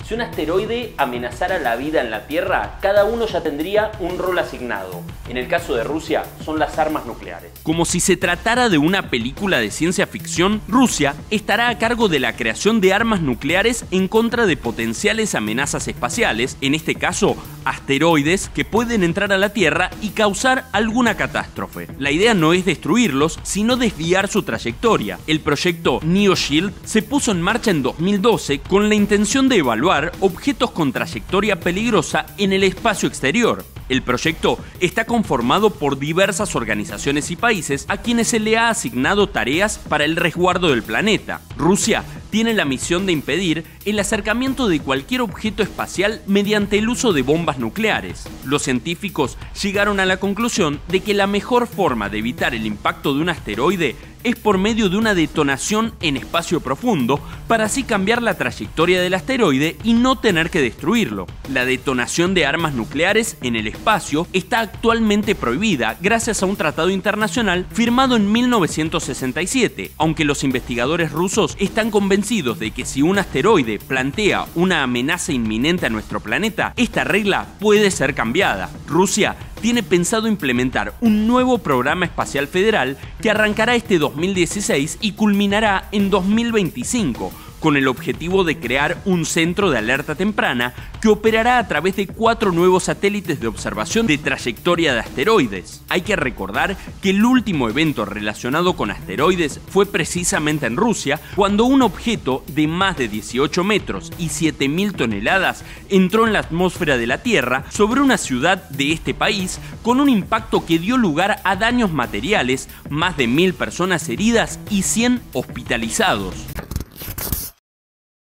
Si un asteroide amenazara la vida en la Tierra, cada uno ya tendría un rol asignado. En el caso de Rusia, son las armas nucleares. Como si se tratara de una película de ciencia ficción, Rusia estará a cargo de la creación de armas nucleares en contra de potenciales amenazas espaciales, en este caso, asteroides que pueden entrar a la Tierra y causar alguna catástrofe. La idea no es destruirlos, sino desviar su trayectoria. El proyecto NeoShield se puso en marcha en 2012 con la intención de evaluar objetos con trayectoria peligrosa en el espacio exterior. El proyecto está conformado por diversas organizaciones y países a quienes se le ha asignado tareas para el resguardo del planeta. Rusia tiene la misión de impedir el acercamiento de cualquier objeto espacial mediante el uso de bombas nucleares. Los científicos llegaron a la conclusión de que la mejor forma de evitar el impacto de un asteroide es por medio de una detonación en espacio profundo, para así cambiar la trayectoria del asteroide y no tener que destruirlo. La detonación de armas nucleares en el espacio está actualmente prohibida gracias a un tratado internacional firmado en 1967, aunque los investigadores rusos están convencidos de que si un asteroide plantea una amenaza inminente a nuestro planeta, esta regla puede ser cambiada. Rusia tiene pensado implementar un nuevo programa espacial federal que arrancará este 2016 y culminará en 2025, con el objetivo de crear un centro de alerta temprana que operará a través de 4 nuevos satélites de observación de trayectoria de asteroides. Hay que recordar que el último evento relacionado con asteroides fue precisamente en Rusia, cuando un objeto de más de 18 metros y 7.000 toneladas entró en la atmósfera de la Tierra sobre una ciudad de este país, con un impacto que dio lugar a daños materiales, más de 1.000 personas heridas y 100 hospitalizados.